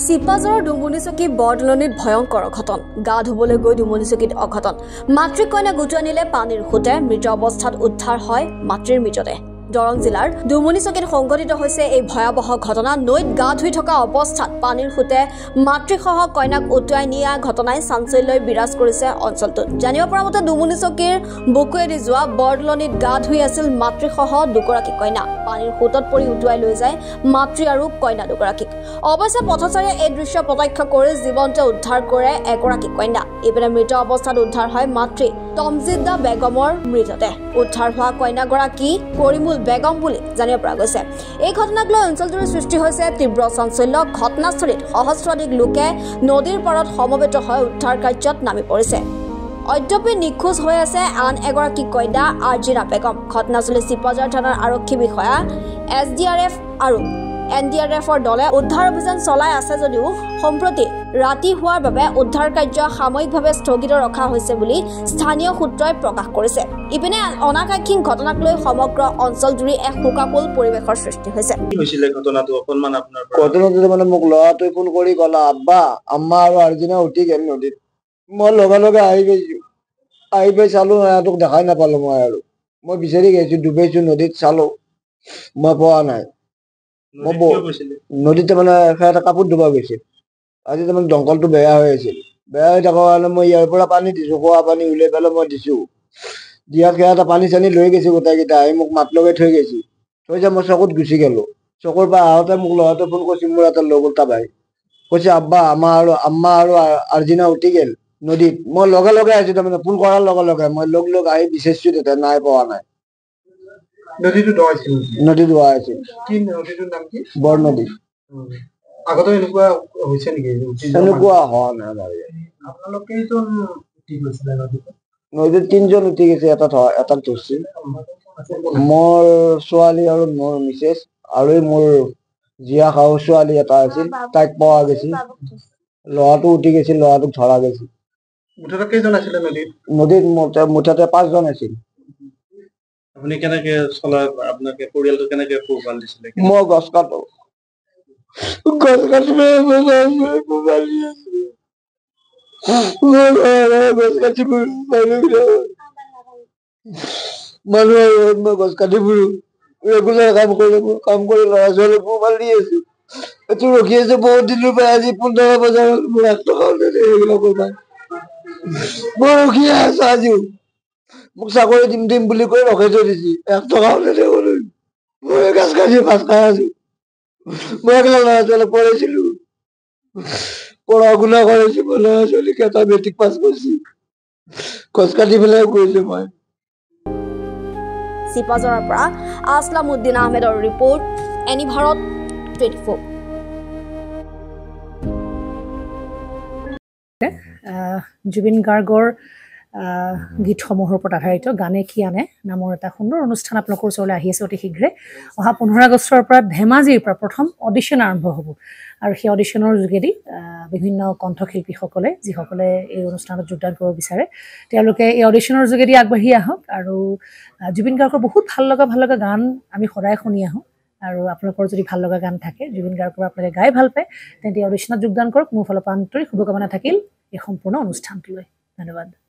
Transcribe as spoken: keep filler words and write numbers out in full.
চিপাজৰৰ ডুমুনিচকী বৰদলনিত ভয়ংকৰ অঘটন গা ধুবলৈ গৈ ডুমুনিচকীত অঘটন মাতৃ কন্যা গোটোৱাই নিলে পানীৰ খুঁটে মৃত অৱস্থাত উদ্ধাৰ হয় মাতৃৰ মৃতদেহ দৰং জিলাৰ ডুমুনিচকীত সংঘটিত হৈছে এই ভয়াবহ ঘটনা নৈত গা ধুই থকা অৱস্থাত পানীৰ খুঁটে মাতৃসহ কন্যাক উটুৱাই নিয়া ঘটনাই চাঞ্চল্যই বিৰাজ কৰিছে অঞ্চলটোত জানিব পৰা মতে ডুমুনিচকীৰ বুকুৱেদি যোৱা বৰদলনিত গা ধুই আছিল মাতৃসহ দুগৰাকী কন্যা পানীৰ খুঁটত পৰি উটুৱাই লৈ যায় মাতৃ আৰু কন্যা দুগৰাকীক অৱশ্যে পথচাৰীয়ে এই দৃশ্য প্ৰত্যক্ষ কৰি জীৱন্ত উদ্ধাৰ কৰে এগৰাকী কন্যা ইপিনে মৃত অৱস্থাত উদ্ধাৰ হয় মাতৃ তমজিদা বেগমৰ মৃতদেহ উদ্ধাৰ হোৱা কন্যাগৰাকী কৰিমুল বেগম বুলি জানিব পৰা গৈছে এই ঘটনাক লৈ অঞ্চলটোৰ সৃষ্টি হৈছে তীব্ৰ চাঞ্চল্য ঘটনাস্থলীত সহস্ৰাধিক লোকে নদীৰ পাৰত সমবেত হৈ উদ্ধাৰ কাৰ্যত নামি পৰিছে অদ্যপি নিখোজ হৈ আছে আন এগৰাকী কন্যা আৰ্জিনা বেগম ঘটনাস্থলী চিপাজাৰ থানাৰ আৰক্ষী বিষয়া এছ ডি আৰ এফ আৰু এন ডি আৰ এফৰ দলে উদ্ধাৰ অভিযান চলাই আছে যদিও সম্প্ৰতি ৰাতি হোৱাৰ বাবে উদ্ধাৰ কাৰ্য সাময়িকভাৱে স্থগিত ৰখা হৈছে বুলি স্থানীয় সূত্ৰই প্ৰকাশ কৰিছে ইপিনে অনাকাংক্ষিক ঘটনাক লৈ সমগ্ৰ অঞ্চলজুৰি এক শোকাকুল পৰিৱেশৰ সৃষ্টি হৈছে কি হৈছিল ঘটনাটো অকনমান আপোনাৰ ঘটনাটো মানে মোক ল'ৰাটোৱে ফোন কৰি ক'লা আব্বা আম্মা আৰু আৰ্জিনা উঠি গ'ল নদীত মই লগে লগে আহি গৈছোঁ আহি পাই চালোঁ সিহঁতক দেখাই নাপালোঁ মই আৰু মই বিচাৰি গৈছোঁ ডুবাইছোঁ নদীত চালোঁ মই পোৱা নাই মই নদীতে মানে সিহঁতে কাপোৰ ধুব গৈছিল আজি তাৰমানে দংকলটো বেয়া হৈ আছিল বেয়া হৈ থকাৰ কাৰণে মই ইয়াৰ পৰা পানী দিছোঁ খোৱা পানী উলিয়াই পেলাই মই দিছোঁ দিয়াত সিহঁতে পানী চানী লৈ গৈছে গোটেইকেইটা আহি মোক মাত লগাই থৈ গৈছে থৈ যায় মই চকুত গুচি গ'লোঁ চকুৰ পৰা আহোঁতে মোক ল'ৰাটোৱে ফোন কৰিছে মোৰ এটা লগৰ এটা ভাই কৈছে আব্বা আম্মা আৰু আম্মা আৰু আৰ্জিনা উঠি গ'ল নদীত মই লগে লগে আহিছোঁ তাৰমানে ফোন কৰাৰ লগে লগে মই লগ লগ আহি বিচাৰিছোঁ তেতিয়া নাই পোৱা নাই নদীটো দোৱাইছিল নদী ধোৱা আছিল কি নদীটোৰ নাম কি বৰনদী আগতে এনেকুৱা হৈছে নেকি এনেকুৱা হোৱা নাই আমাৰ আপোনালোকেইতো উঠি গৈছিলে নদীত নদীত তিনিজন উঠি গৈছে এটা এটাক ধৰিছে মোৰ ছোৱালী আৰু মোৰ মিছেছ আৰু মোৰ জীয়া খাও ছোৱালী এটা আছিল তাইক পোৱা গৈছিল ল'ৰাটো উঠি গৈছিল ল'ৰাটোক ধৰা গৈছিল মুঠতে কেইজন আছিলে নদীত নদীত মুঠতে পাঁচজন আছিল আপুনি কেনেকে চলা আপোনাকে পৰিয়ালটো কেনেকে পোহপাল দিছিলে মই গছ কাটো গছ কাটি পোহপাল দি আছো গছ কাটি মানুহৰ মই গছ কাটি ফুৰো ৰেগুলাৰ কাম কৰি কাম কৰি ল'ৰা ছোৱালী পোহপাল দি আছো এইটো ৰখি আছে বহুত দিনৰ পৰা আজি পোন্ধৰ বছৰ মোৰ এক টকাও সেইবিলাক পোহপাল মই ৰখি আছো আজিও মোক চাকৰি দিম দিম বুলি কৈ ৰখাই থৈ দিছে এক টকাও নিদিয়ে মই গাছ কাটি ভাত খাই আছো মই এইবিলাক ল'ৰা ছোৱালী পঢ়াইছিলো পঢ়া শুনা কৰিছো মই ল'ৰা ছোৱালীক এটা মেট্ৰিক পাছ কৰিছো গছ কাটি পেলাই কৰিছো মই চিপাজৰৰ পৰা আসলাম উদ্দিন আহমেদৰ ৰিপৰ্ট এনি ভাৰত টুৱেণ্টি ফ'ৰ জুবিন গাৰ্গৰ গীতসমূহৰ ওপৰত আধাৰিত গানে কি আনে নামৰ এটা সুন্দৰ অনুষ্ঠান আপোনালোকৰ ওচৰলৈ আহি আছে অতি শীঘ্ৰে অহা পোন্ধৰ আগষ্টৰ পৰা ধেমাজিৰ পৰা প্ৰথম অডিশ্যন আৰম্ভ হ'ব আৰু সেই অডিশ্যনৰ যোগেদি বিভিন্ন কণ্ঠশিল্পীসকলে যিসকলে এই অনুষ্ঠানত যোগদান কৰিব বিচাৰে তেওঁলোকে এই অডিশ্যনৰ যোগেদি আগবাঢ়ি আহক আৰু জুবিন গাৰ্গৰ বহুত ভাল লগা ভাল লগা গান আমি সদায় শুনি আহোঁ আৰু আপোনালোকৰ যদি ভাল লগা গান থাকে জুবিন গাৰ্গৰ আপোনালোকে গাই ভাল পায় তেন্তে অডিশ্যনত যোগদান কৰক মোৰ ফালৰ পৰা আন্তৰিক শুভকামনা থাকিল এই সম্পূৰ্ণ অনুষ্ঠানটোলৈ ধন্যবাদ।